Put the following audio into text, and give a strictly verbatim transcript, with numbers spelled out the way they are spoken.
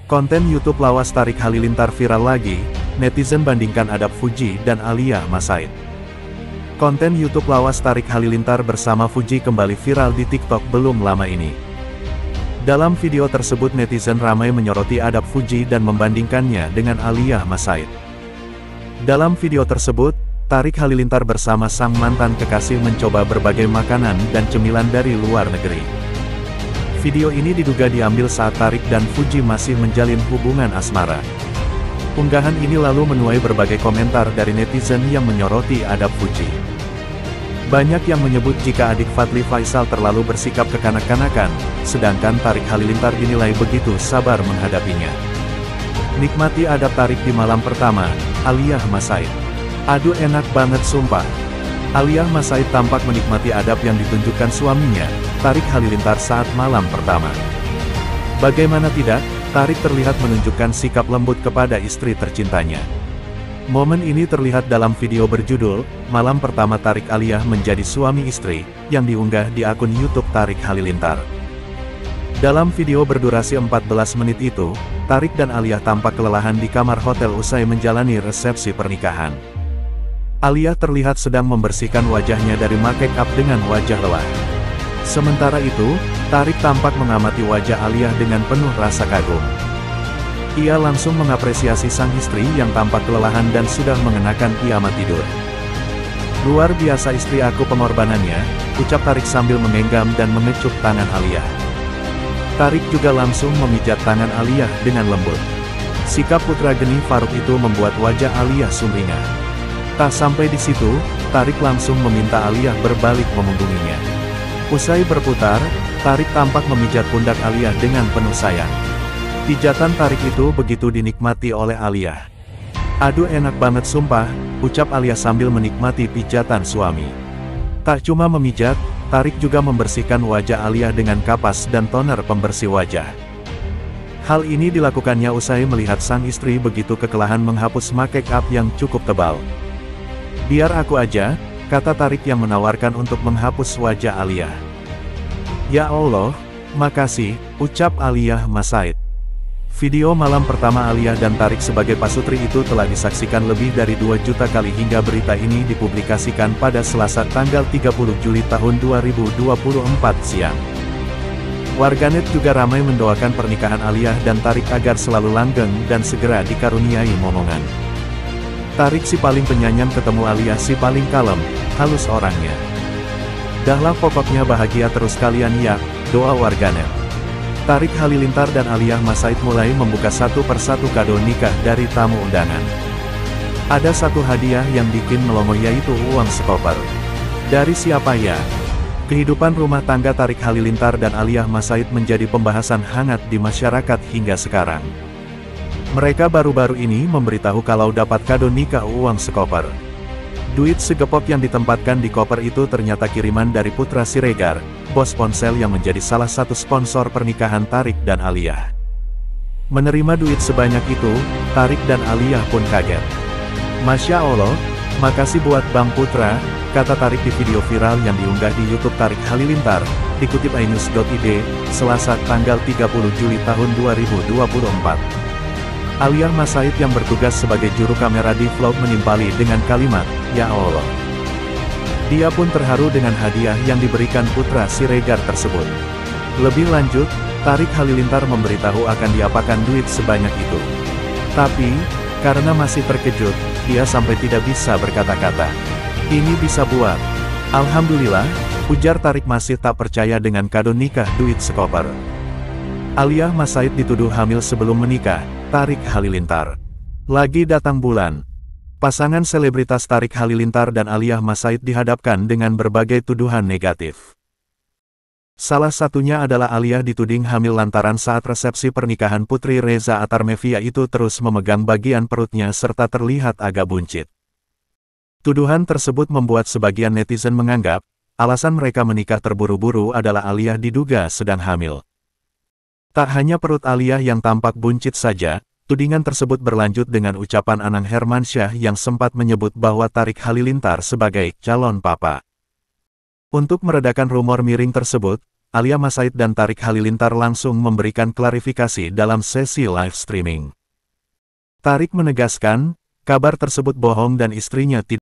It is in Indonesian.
Konten YouTube lawas Tarik Halilintar viral lagi, netizen bandingkan adab Fuji dan Alia Masaid. Konten YouTube lawas Tarik Halilintar bersama Fuji kembali viral di TikTok belum lama ini. Dalam video tersebut netizen ramai menyoroti adab Fuji dan membandingkannya dengan Alia Masaid. Dalam video tersebut, Tarik Halilintar bersama sang mantan kekasih mencoba berbagai makanan dan cemilan dari luar negeri. Video ini diduga diambil saat Tarik dan Fuji masih menjalin hubungan asmara. Unggahan ini lalu menuai berbagai komentar dari netizen yang menyoroti adab Fuji. Banyak yang menyebut jika adik Fadly Faisal terlalu bersikap kekanak-kanakan, sedangkan Tarik Halilintar dinilai begitu sabar menghadapinya. Nikmati adab Tarik di malam pertama, Alia Masaid. Aduh enak banget sumpah. Alia Masaid tampak menikmati adab yang ditunjukkan suaminya, Tarik Halilintar saat malam pertama. Bagaimana tidak, Tarik terlihat menunjukkan sikap lembut kepada istri tercintanya. Momen ini terlihat dalam video berjudul, Malam Pertama Tarik Alia Menjadi Suami Istri, yang diunggah di akun YouTube Tarik Halilintar. Dalam video berdurasi empat belas menit itu, Tarik dan Alia tampak kelelahan di kamar hotel usai menjalani resepsi pernikahan. Alia terlihat sedang membersihkan wajahnya dari make up dengan wajah lelah. Sementara itu, Tarik tampak mengamati wajah Alia dengan penuh rasa kagum. Ia langsung mengapresiasi sang istri yang tampak kelelahan dan sudah mengenakan piyama tidur. Luar biasa istri aku pengorbanannya, ucap Tarik sambil mengenggam dan mengecup tangan Alia. Tarik juga langsung memijat tangan Alia dengan lembut. Sikap putra geni Farouk itu membuat wajah Alia sumringah. Tak sampai di situ, Tarik langsung meminta Alia berbalik memunggunginya. Usai berputar, Tarik tampak memijat pundak Alia dengan penuh sayang. Pijatan Tarik itu begitu dinikmati oleh Alia. Aduh enak banget sumpah, ucap Alia sambil menikmati pijatan suami. Tak cuma memijat, Tarik juga membersihkan wajah Alia dengan kapas dan toner pembersih wajah. Hal ini dilakukannya usai melihat sang istri begitu kekelahan menghapus make up yang cukup tebal. Biar aku aja, kata Tarik yang menawarkan untuk menghapus wajah Alia. Ya Allah, makasih, ucap Alia Masaid. Video malam pertama Alia dan Tarik sebagai pasutri itu telah disaksikan lebih dari dua juta kali hingga berita ini dipublikasikan pada Selasa tanggal tiga puluh Juli tahun dua ribu dua puluh empat siang. Warganet juga ramai mendoakan pernikahan Alia dan Tarik agar selalu langgeng dan segera dikaruniai momongan. Tarik si paling penyayang ketemu Alia si paling kalem, halus orangnya. Dahlah pokoknya bahagia terus kalian ya, doa warganet. Tarik Halilintar dan Alia Masaid mulai membuka satu persatu kado nikah dari tamu undangan. Ada satu hadiah yang bikin melongo yaitu uang sekoper. Dari siapa ya? Kehidupan rumah tangga Tarik Halilintar dan Alia Masaid menjadi pembahasan hangat di masyarakat hingga sekarang. Mereka baru-baru ini memberitahu kalau dapat kado nikah uang sekoper. Duit segepok yang ditempatkan di koper itu ternyata kiriman dari Putra Siregar, bos ponsel yang menjadi salah satu sponsor pernikahan Tarik dan Alia. Menerima duit sebanyak itu, Tarik dan Alia pun kaget. Masya Allah, makasih buat Bang Putra, kata Tarik di video viral yang diunggah di YouTube Tarik Halilintar, dikutip inews titik i d, Selasa tanggal tiga puluh Juli tahun dua ribu dua puluh empat. Alia Masaid yang bertugas sebagai juru kamera di vlog menimpali dengan kalimat, Ya Allah. Dia pun terharu dengan hadiah yang diberikan Putra Siregar tersebut. Lebih lanjut, Tarik Halilintar memberitahu akan diapakan duit sebanyak itu. Tapi, karena masih terkejut, dia sampai tidak bisa berkata-kata. Ini bisa buat. Alhamdulillah, ujar Tarik masih tak percaya dengan kado nikah duit sekoper. Alia Masaid dituduh hamil sebelum menikah, Tarik Halilintar. Lagi datang bulan. Pasangan selebritas Tarik Halilintar dan Alia Masaid dihadapkan dengan berbagai tuduhan negatif. Salah satunya adalah Alia dituding hamil lantaran saat resepsi pernikahan Putri Reza Atarmevia itu terus memegang bagian perutnya serta terlihat agak buncit. Tuduhan tersebut membuat sebagian netizen menganggap, alasan mereka menikah terburu-buru adalah Alia diduga sedang hamil. Tak hanya perut Alia yang tampak buncit saja, tudingan tersebut berlanjut dengan ucapan Anang Hermansyah yang sempat menyebut bahwa Tarik Halilintar sebagai calon papa. Untuk meredakan rumor miring tersebut, Alia Masaid dan Tarik Halilintar langsung memberikan klarifikasi dalam sesi live streaming. Tarik menegaskan, kabar tersebut bohong dan istrinya tidak